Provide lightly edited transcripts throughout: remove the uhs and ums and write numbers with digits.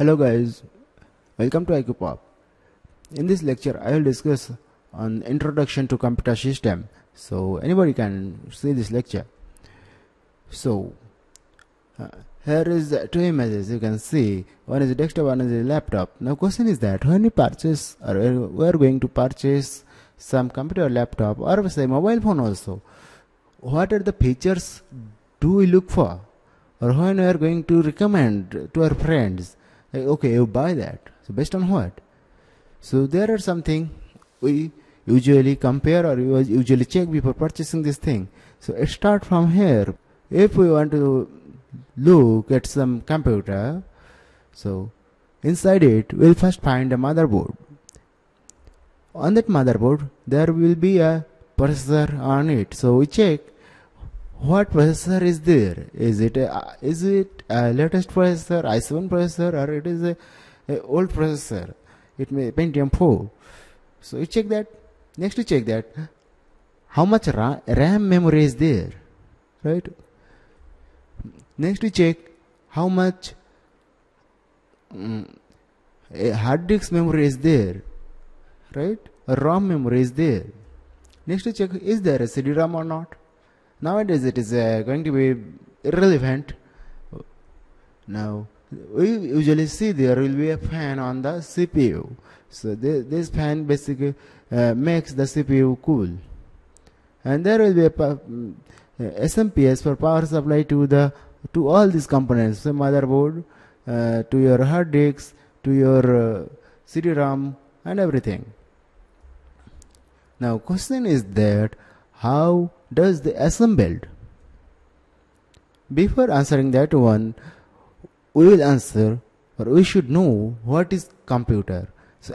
Hello guys, welcome to IQPop. In this lecture I will discuss on introduction to computer system. So anybody can see this lecture. So here is two images you can see. One is a desktop, one is a laptop. Now question is that when we purchase or we are going to purchase some computer or laptop or say mobile phone also, what are the features do we look for? Or when we are going to recommend to our friends, like, okay, you buy that. So based on what? So there are something we usually compare or we usually check before purchasing this thing. So it start from here. If we want to look at some computer, so inside it we'll first find a motherboard. On that motherboard there will be a processor on it. So we check what processor is there. Is it a latest processor, i7 processor, or it is a old processor? It may Pentium 4. So you check that. Next you check that how much RAM memory is there, right? Next you check how much hard disk memory is there, right? Or ROM memory is there. Next you check, is there a CD-ROM or not? Nowadays it is going to be irrelevant. Now we usually see there will be a fan on the CPU. So this fan basically makes the CPU cool. And there will be a SMPS for power supply to all these components, the motherboard, to your hard disk, to your CD-ROM and everything. Now question is that how does they assembled? Before answering that one, we will answer or we should know what is computer. So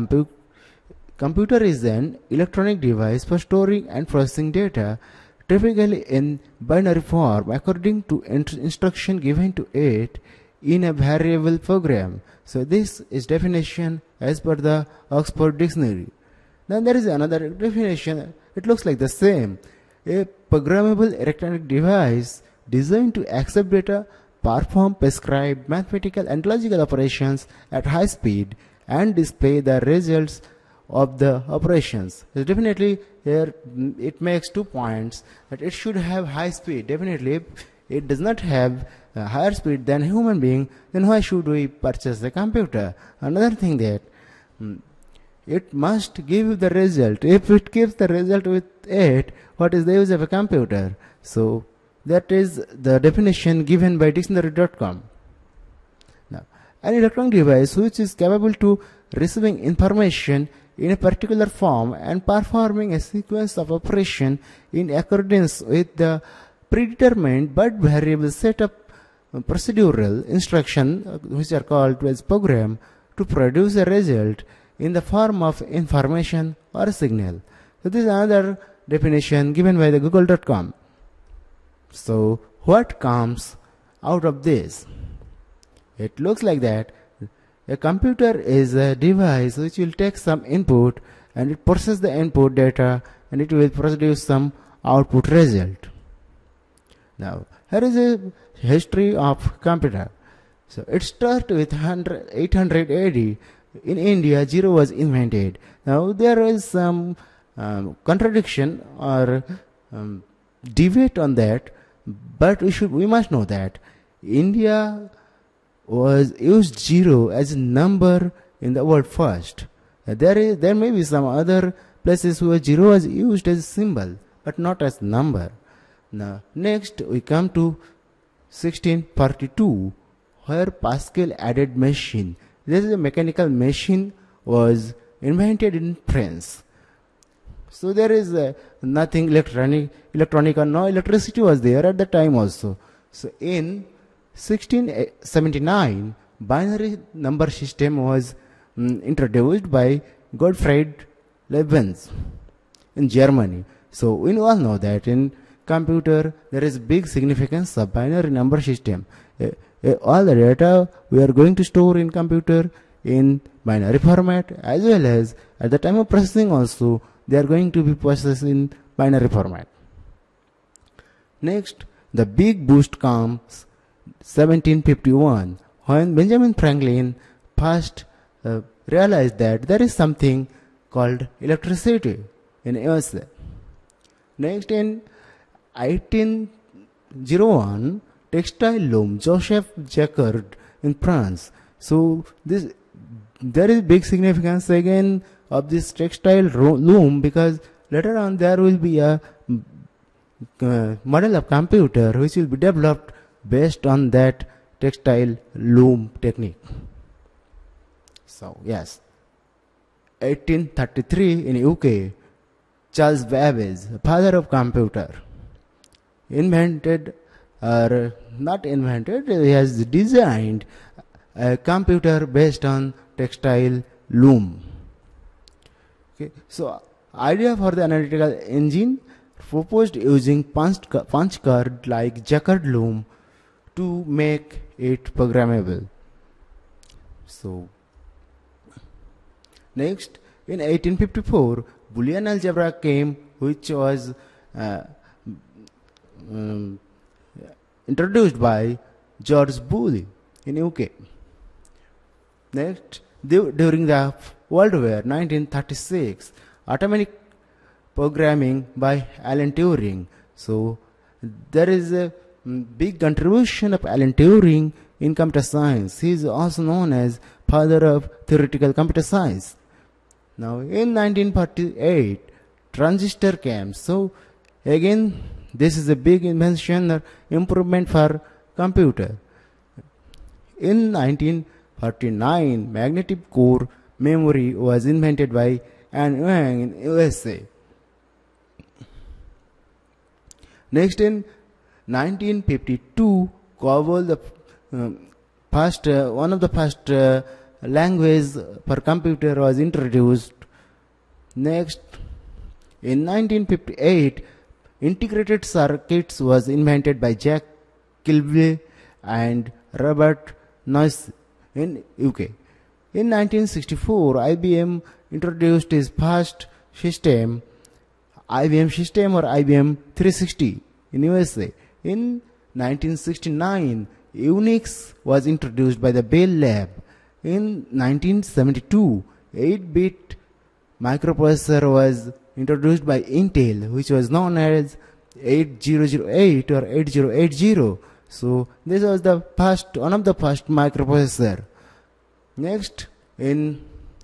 computer is an electronic device for storing and processing data, typically in binary form according to instruction given to it in a variable program. So this is definition as per the Oxford Dictionary. Then there is another definition. It looks like the same. A programmable electronic device designed to accept data, perform prescribed mathematical and logical operations at high speed, and display the results of the operations. So definitely here it makes 2 points that it should have high speed. Definitely if it does not have higher speed than human being, then why should we purchase the computer? Another thing that it must give the result. If it gives the result with it, what is the use of a computer? So that is the definition given by dictionary.com. Now, an electronic device which is capable to receiving information in a particular form and performing a sequence of operation in accordance with the predetermined but variable set of procedural instruction which are called as program to produce a result in the form of information or a signal. So this is another definition given by the google.com. So what comes out of this? It looks like that a computer is a device which will take some input and it processes the input data and it will produce some output result. Now here is a history of computer. So it started with 800 AD. In India, zero was invented. Now there is some contradiction or debate on that, but we must know that India was used zero as a number in the world first. There may be some other places where zero was used as a symbol, but not as number. Now next we come to 1642, where Pascal added machine. This is a mechanical machine was invented in France. So there is nothing electronic or no electricity was there at the time also. So in 1679, binary number system was introduced by Gottfried Leibniz in Germany. So we all know that in computer there is big significance of binary number system. All the data we are going to store in computer in binary format, as well as at the time of processing also they are going to be processed in binary format. Next, the big boost comes 1751, when Benjamin Franklin first realized that there is something called electricity in USA. Next, in 1801, textile loom Joseph Jacquard in France. So there is big significance again of this textile loom, because later on there will be a model of computer which will be developed based on that textile loom technique. So yes, 1833 in UK, Charles Babbage, father of computer, invented, or not invented, he has designed a computer based on textile loom. Okay, so idea for the analytical engine proposed using punch card like Jacquard loom to make it programmable. So next, in 1854, Boolean algebra came, which was introduced by George Boole in UK. Next, during the World War 1936, automatic programming by Alan Turing. So there is a big contribution of Alan Turing in computer science. He is also known as father of theoretical computer science. Now in 1948, transistor came. So again, this is a big invention or improvement for computer. In 1949, magnetic core memory was invented by Anne Wang in USA. Next, in 1952, COBOL, one of the first language for computer, was introduced. Next, in 1958, integrated circuits was invented by Jack Kilby and Robert Noyce in UK. In 1964, IBM introduced its first system, IBM system or IBM 360 in USA. In 1969, Unix was introduced by the Bell Lab. In 1972, 8-bit microprocessor was introduced by Intel, which was known as 8008 or 8080. So this was the first, one of the first microprocessor. Next, in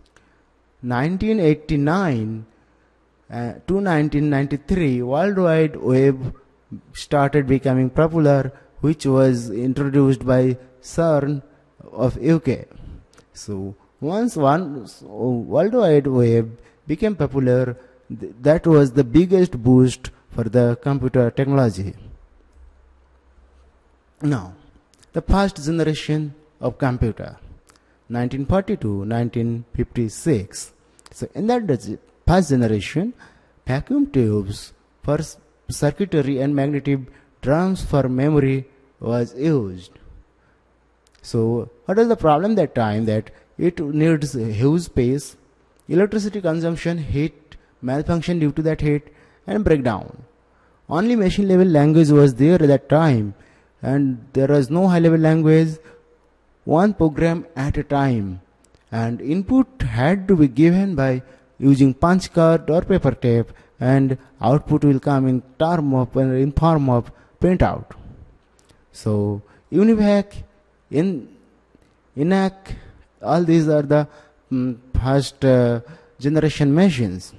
1989 to 1993, World Wide Web started becoming popular, which was introduced by CERN of UK. So once World Wide Web became popular, that was the biggest boost for the computer technology. Now, the first generation of computer, 1940 to 1956. So in that first generation, vacuum tubes for circuitry and magnetic drums for memory was used. So what was the problem that time? That it needs huge space, electricity consumption, heat, malfunction due to that heat, and breakdown. Only machine level language was there at that time, and there was no high level language, one program at a time, and input had to be given by using punch card or paper tape, and output will come in form of printout. So UNIVAC, ENIAC, all these are the first generation machines.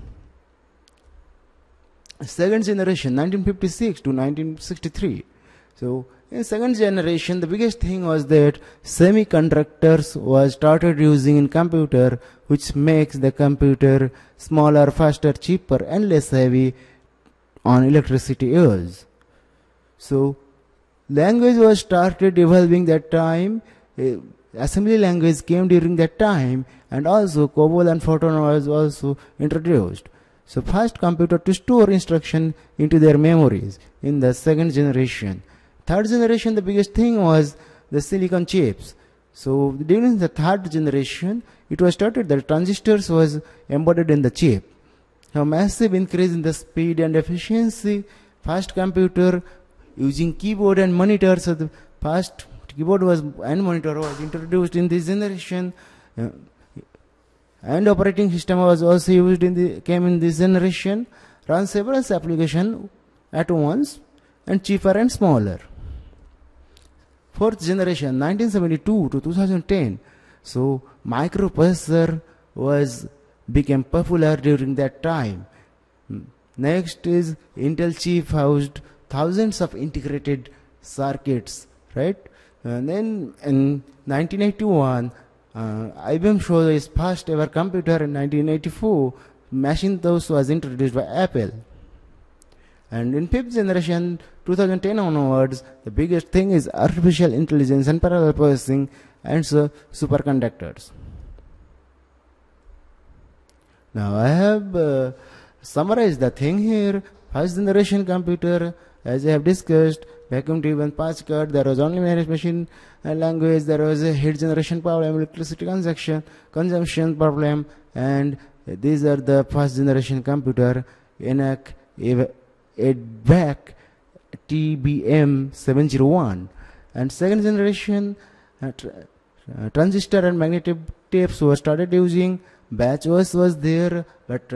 Second generation, 1956 to 1963. So in second generation, the biggest thing was that semiconductors was started using in computer, which makes the computer smaller, faster, cheaper, and less heavy on electricity use. So language was started evolving that time. Assembly language came during that time, and also COBOL and Fortran was also introduced. So first computer to store instruction into their memories in the second generation. Third generation, the biggest thing was the silicon chips. So during the third generation, it was started that transistors was embedded in the chip. A massive increase in the speed and efficiency. Fast computer using keyboard and monitors. So the fast keyboard was and monitor was introduced in this generation, and operating system was also used came in this generation, run several applications at once and cheaper and smaller. Fourth generation, 1972 to 2010. So microprocessor became popular during that time. Next is Intel chip housed thousands of integrated circuits, right? And then in 1981, IBM showed its first ever computer in 1984. Macintosh was introduced by Apple. And in fifth generation, 2010 onwards, the biggest thing is artificial intelligence and parallel processing and superconductors. Now I have summarized the thing here. First generation computer, as I have discussed, vacuum tube and patch cut, there was only managed machine language, there was a heat generation problem, electricity consumption problem, and these are the first generation computer, ENIAC, EDVAC, TBM 701. And second generation, transistor and magnetic tapes were started using. Batch OS was there, but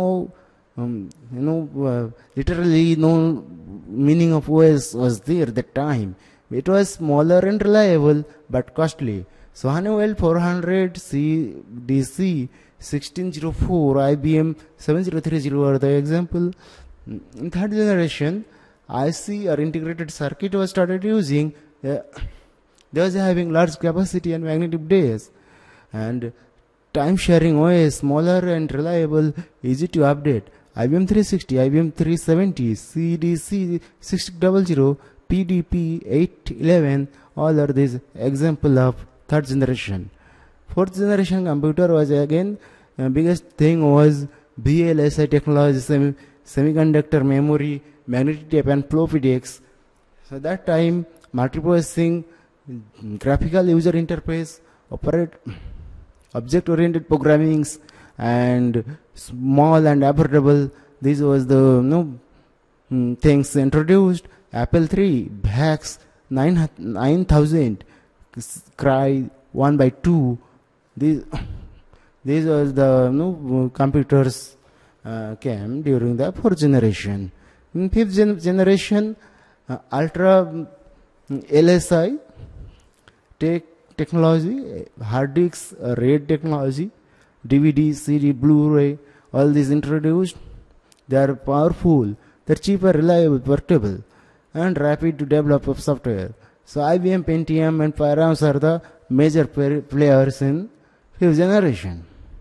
literally no meaning of OS was there at that time. It was smaller and reliable but costly. So Honeywell 400 DC 1604, IBM 7030 are the example. In third generation, IC or integrated circuit was started using. They was having large capacity and magnetic days, and time sharing OS, smaller and reliable, easy to update. IBM 360, IBM 370, CDC 600, PDP 811, all are these example of third generation. Fourth generation computer was again, biggest thing was VLSI technology, semiconductor memory, magnetic tape and floppy disks. So that time, multiprocessing, graphical user interface, object-oriented programmings, and small and affordable. This was the things introduced. Apple III, VAX 9000, Cry 1x2. These was the computers came during the fourth generation. In fifth generation, ultra LSI technology, hard disks, RAID technology, DVD, CD, Blu-ray, all these introduced. They are powerful, they're cheaper, reliable, portable, and rapid to develop of software. So IBM Pentium and Pyramus are the major players in fifth generation.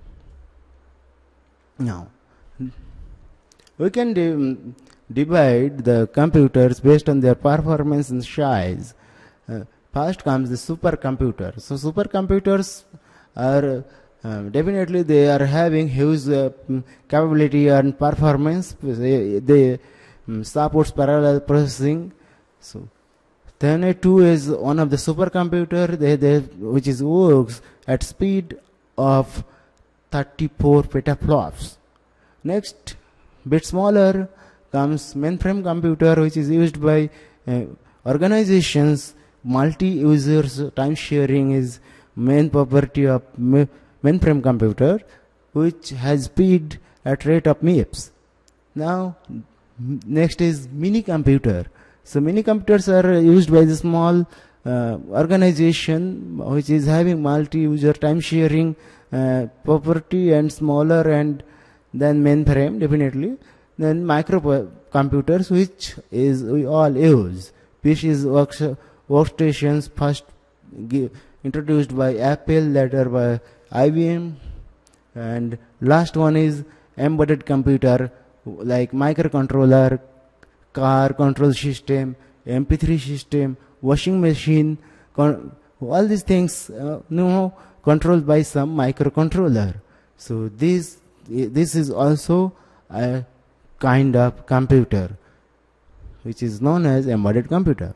Now, we can divide the computers based on their performance and size. First comes the supercomputer. So supercomputers are definitely they are having huge capability and performance. They supports parallel processing. So TNA2 is one of the supercomputer which is works at speed of 34 petaflops. Next, bit smaller comes mainframe computer, which is used by organizations. Multi-users time sharing is main property of mainframe computer, which has speed at rate of MIPS. Now, next is mini computer. So mini computers are used by the small organization which is having multi-user time sharing property and smaller and then mainframe definitely. Then microcomputers, which is we all use. PCs, workstations, first introduced by Apple, later by IBM, and last one is embedded computer like microcontroller, car control system, MP3 system, washing machine, all these things controlled by some microcontroller. So this is also a kind of computer which is known as embedded computer.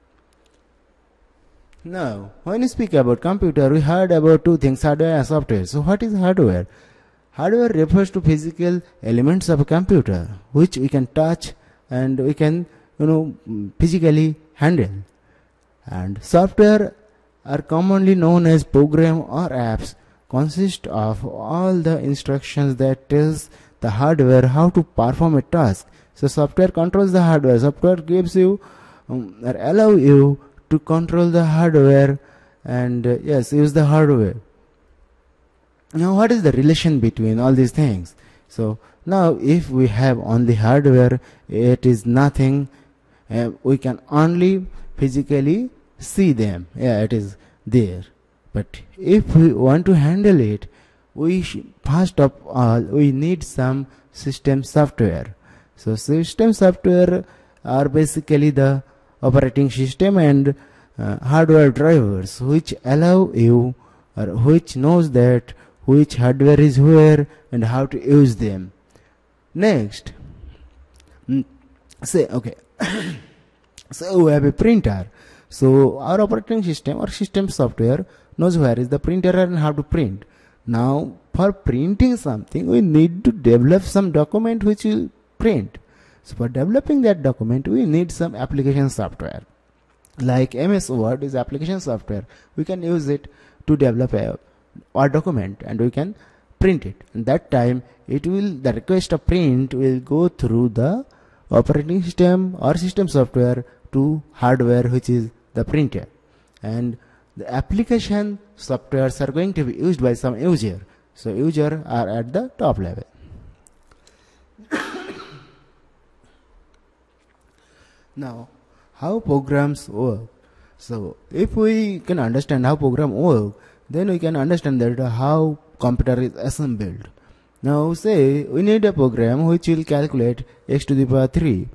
Now, when we speak about computer, we heard about two things, hardware and software. So what is hardware? Hardware refers to physical elements of a computer which we can touch and we can physically handle. And software are commonly known as program or apps, consist of all the instructions that tells the hardware how to perform a task. So software controls the hardware. Software gives you or allow you to control the hardware and yes, use the hardware. Now what is the relation between all these things? So now if we have only hardware, it is nothing. We can only physically see them. Yeah, it is there. But if we want to handle it, we first of all we need some system software. So system software are basically the operating system and hardware drivers which allow you or which knows that which hardware is where and how to use them. Next, say okay. So we have a printer. So our operating system or system software knows where is the printer and how to print. Now for printing something we need to develop some document which will print. So for developing that document we need some application software. Like MS Word is application software. We can use it to develop our document and we can print it. And that time the request of print will go through the operating system or system software to hardware which is the printer. And the application softwares are going to be used by some user. So user are at the top level. Now how programs work. So if we can understand how program work, then we can understand that how computer is assembled. Now say we need a program which will calculate x to the power 3.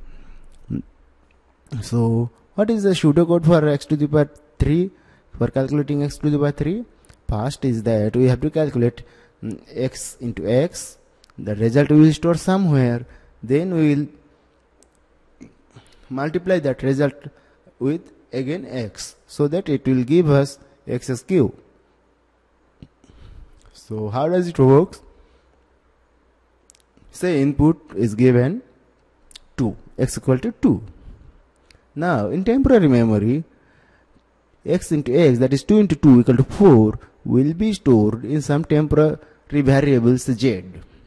So what is the pseudocode for x to the power 3? For calculating x to the power 3, first is that we have to calculate x into x. The result we will store somewhere. Then we will multiply that result with again x, so that it will give us x cube. So how does it work? Say input is given 2, x equal to 2. Now in temporary memory, x into x, that is 2 into 2 equal to 4, will be stored in some temporary variables z.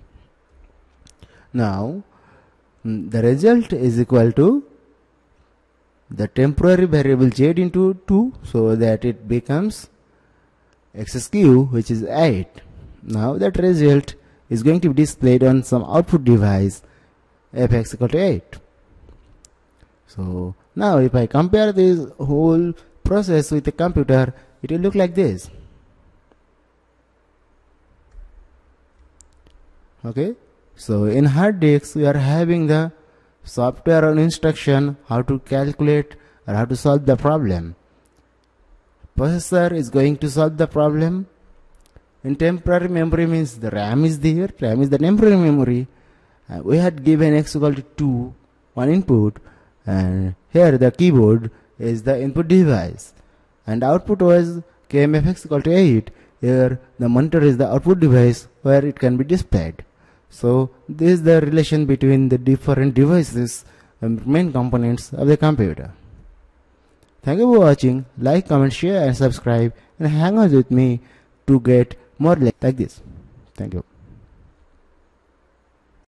Now the result is equal to the temporary variable z into 2, so that it becomes x cube, which is 8. Now that result is going to be displayed on some output device fx equal to 8. So now if I compare this whole process with a computer, it will look like this. Okay, so in hard disk we are having the software or instruction how to calculate or how to solve the problem. Processor is going to solve the problem. In temporary memory means the RAM is there. RAM is the temporary memory. We had given x equal to 2, one input, and here the keyboard is the input device, and output was kmfx equal to 8. Here the monitor is the output device where it can be displayed. So this is the relation between the different devices and main components of the computer. Thank you for watching. Like, comment, share and subscribe, and hang out with me to get more like this. Thank you.